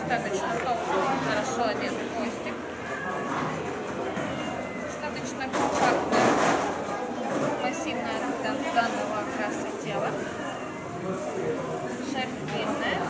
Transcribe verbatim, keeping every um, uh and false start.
достаточно толстый, хорошо одет хвостик. Достаточно компактная, массивная для данного окраса тела. Шерсть длинная.